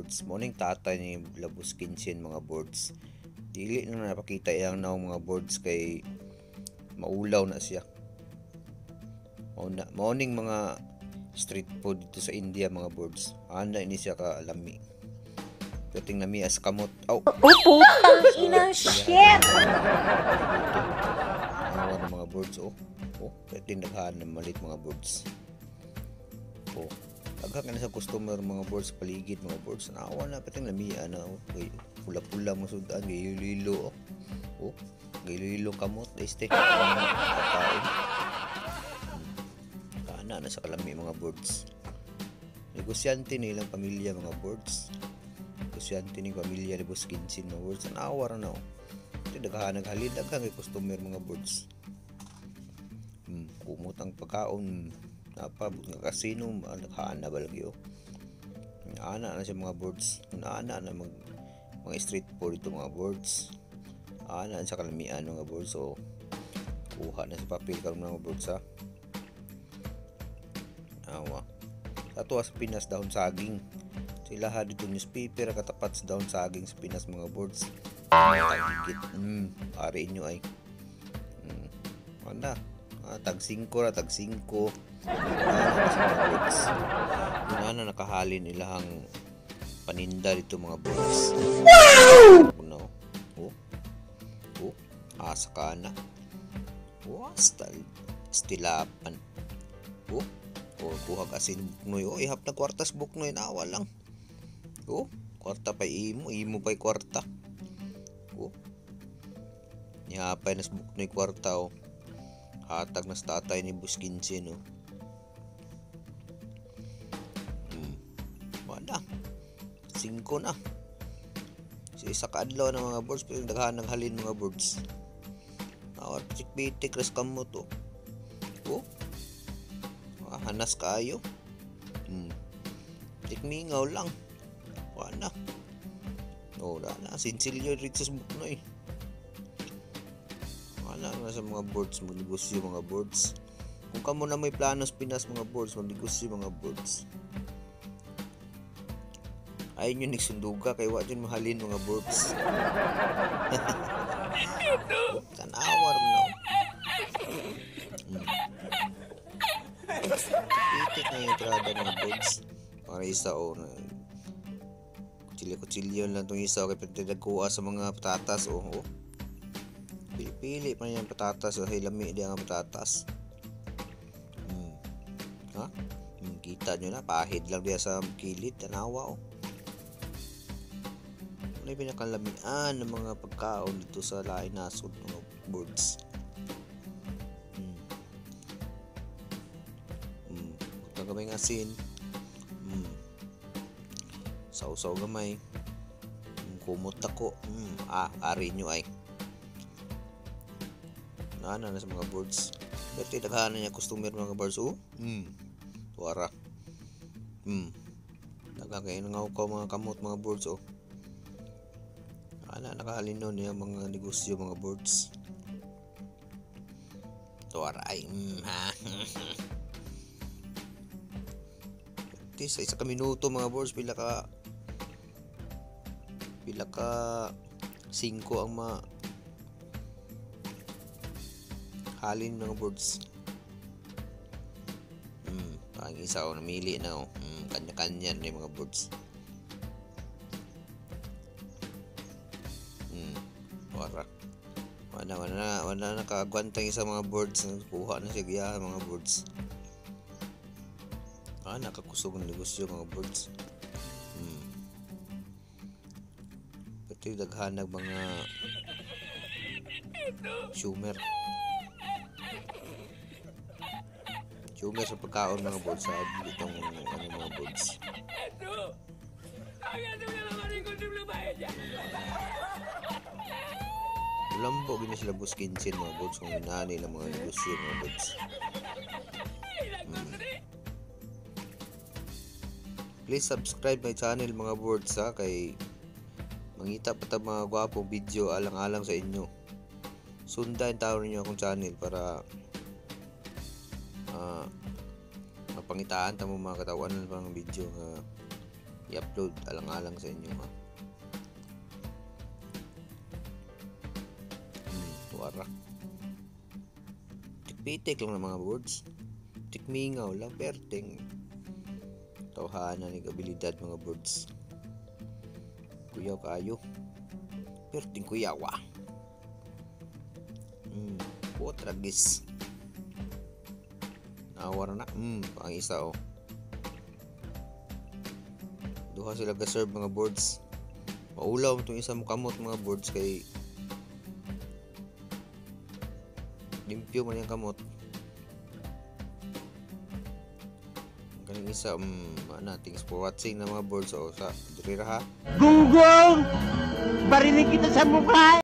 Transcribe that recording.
boards. Morning tatay ni Labus Kinsin mga boards. Dili na napakita yang naong mga boards kay maulaw na siya. Morning mga street food dito sa India mga boards. Ana ini siya ka lami. Dating lami as kamot. Oh, putang ina, shit! Awa ng mga boards oh. Dating naghaan ng malit mga boards. Oh. Agak na sa customer mga boards sa paligid mga boards. Naawa na pating lamiya na oh. Pula-pula mo sudan, gayilo-lilo oh. Gayilo-lilo kamot, este. Kana na sa kalami mga boards. Negosyante nilang pamilya mga boards. Negosyante ni pamilya ni Boss Kinsin mga boards. Naawa na oh. Ito naghalid kay customer mga boards. Kumot ang pagkaon. Napabot nga kasino naghaana balagyo. Ana na siya mga boards. Ana na mga street food ito mga boards. Ana na sa kalamian mga boards. So kuha na sa papel karon mga boards ha. Awa. Ato sa Pinas dahon saging. Sila ha dito newspaper katapat sa dahon saging sa Pinas mga boards. Ari inyo ay. Ana. Tag 5 ra tag 5. Na nakahalin ilang paninda dito mga boys. Wow! Asa ka na. Stilapan. Kuha asin buknoy. Ihap na kwartas buknoy na lang. Kwarta pa imo pa kwarta. Ihapay nas buknoy kwarta hatag na sa tatay ni Boss Kinsin Wala 5 na sa isa kaadlaw na mga boards pero daghan halin mga boards awat pitik ras kamot hanas kaayo tikmingaw lang wala na sinsilyo rito sa buknoy wala na sa mga boards magnegosyo mga boards. Kung kamo na may plano sa Pinas mga boards magnegosyo mga boards. Ayun yung nagsunduga kay wa dyan mahalin mga boards. Tanawar mo itik na yung trada mga boards. Para isa kutsilyo lang itong isa kay pinagkuha sa mga patatas pili pa niya patatas lami diya nga patatas kita nyo na pahid lang diya sa kilid tanawa ano yung pinakalamian ng mga pagkaon dito sa lain nasod mga boards kung gamay ng asin sausaw gamay kumot ako ari nyo ay na sa mga boards. Dati daghanan niya customer mga boards wara. Nagkakain nga ko mga kamot mga boards nakahalin nun niya mga negosyo mga boards. Wara ay sa isa ka minuto mga boards pila ka 5 ang halin mga boards. Ang isa namili na kanya-kanya na yung mga boards. Wala nakagwantang isa mga boards. Kuha na siya mga boards. Nakakusog ng negosyo mga boards. Pati daghanag mga sumer sa pagkaon mga boards sa itong mga boards. Lambo gini sila Boss Kinsin mga boards kung inani lang mga negosyo mga boards. Please subscribe my channel mga boards kay mangita pa ta mga gwapong video alang-alang sa inyo. Sundan taon niyo akong channel para mapangitaan ta mo mga katawan ng video nga i-upload alang-alang sa inyo ha. Tuwara. Tikpitik lang ng mga birds. Tikmingaw lang, perting. Tawhana ng abilidad mga birds. Kuyaw kayo. Perting kuyawa. Potragis. Nawara na. Pang isa oh. Duha sila ga-serve mga birds. Maulaw itong isa mo kamot mga birds kay limpyo man yung kamot. Kaning isa thanks for watching na mga birds. Sa dirira ha. Gunggong! Barinig kita sa mukha!